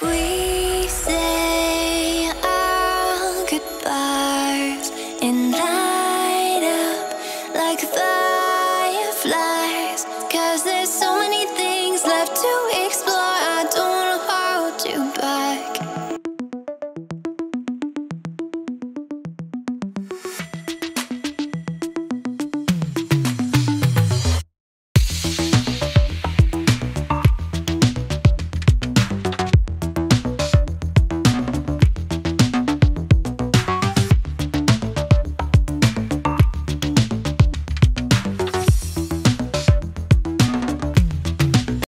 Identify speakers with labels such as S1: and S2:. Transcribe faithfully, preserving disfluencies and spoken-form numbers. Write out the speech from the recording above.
S1: We say our goodbyes and light up like fireflies, 'cause there's so many things left to